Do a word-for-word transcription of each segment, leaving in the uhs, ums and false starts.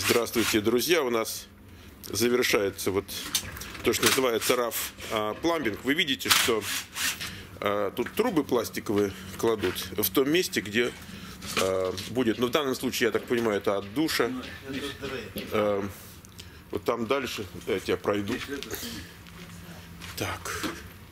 Здравствуйте, друзья! У нас завершается вот то, что называется раф пламбинг. Вы видите, что а, тут трубы пластиковые кладут в том месте, где а, будет, ну в данном случае, я так понимаю, это от душа. А, вот там дальше, я тебя пройду. Так.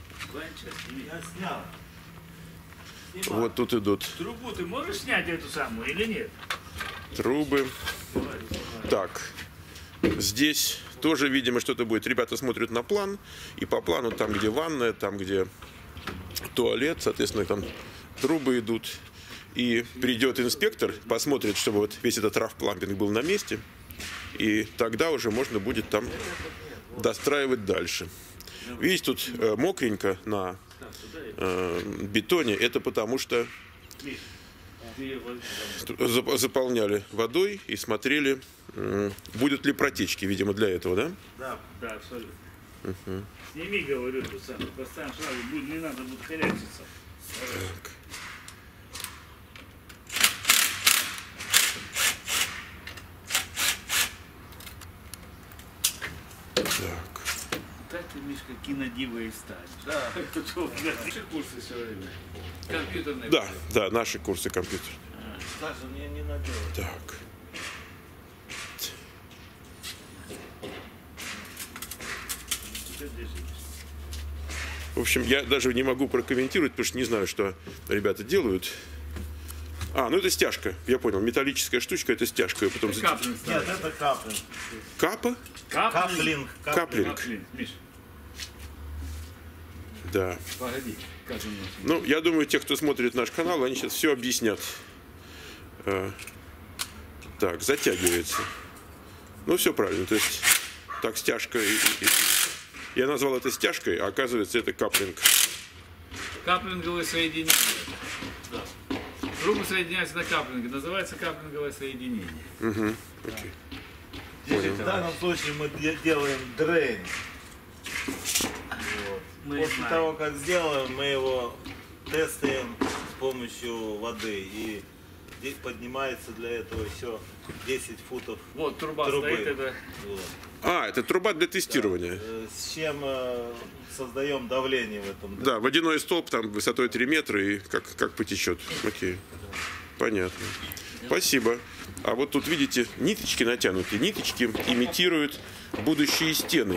Вот тут идут. Трубу ты можешь снять эту самую или нет? Трубы. Так. Здесь тоже, видимо, что-то будет. Ребята смотрят на план. И по плану там, где ванная, там, где туалет, соответственно, там трубы идут. И придет инспектор, посмотрит, чтобы вот весь этот раф-пламбинг был на месте. И тогда уже можно будет там достраивать дальше. Видите, тут э, мокренько на э, бетоне. Это потому что заполняли водой и смотрели, э, будут ли протечки, видимо, для этого, да? Да, да, абсолютно. Угу. Сними, говорю, тут сам, поставим сразу, будет, не надо будет корячиться. Так. Так. Так ты, Мишка, кинодива и стать. Да. Наши курсы все время. Компьютерные. Да, да, наши курсы компьютера. Саша, мне не надо. Так. В общем, я даже не могу прокомментировать, потому что не знаю, что ребята делают. А, ну это стяжка, я понял. Металлическая штучка, это стяжка. Потом... Это каплинг. Нет, это каплинг. Капа? Каплинг. Каплинг. Каплинг, Миш. Да. Погоди, как он носит? Ну, я думаю, те, кто смотрит наш канал, они сейчас все объяснят. А, так, затягивается. Ну, все правильно. То есть, так, стяжка. И, и, я назвал это стяжкой, а оказывается, это каплинг. Каплинговое соединение. Да. Трубы соединяются на каплинге. Называется каплинговое соединение. Угу. Окей. Здесь, в данном случае мы делаем дрейн. Вот. После знаем. того, как сделаем, мы его тестаем с помощью воды. И здесь поднимается для этого все десять футов. Вот труба трубы. стоит, это. Вот. А, это труба для тестирования. Э, С чем э, создаем давление в этом. Да, водяной столб там высотой три метра и как, как потечет. Окей. Понятно. Спасибо. А вот тут, видите, ниточки натянуты. Ниточки имитируют будущие стены.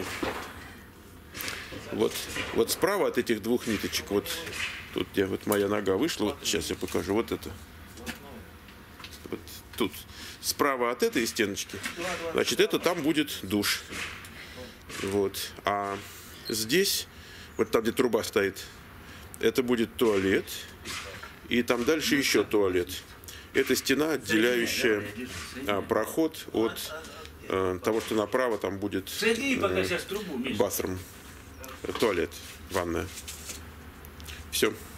Вот, вот справа от этих двух ниточек, вот тут где вот моя нога вышла, вот сейчас я покажу, вот это. Вот тут справа от этой стеночки, значит, это там будет душ. Вот. А здесь, вот там, где труба стоит, это будет туалет. И там дальше еще туалет. Это стена, отделяющая а, проход от а, того, что направо там будет Соедини пока сейчас трубу, Миш. басрум, туалет, ванная. Все.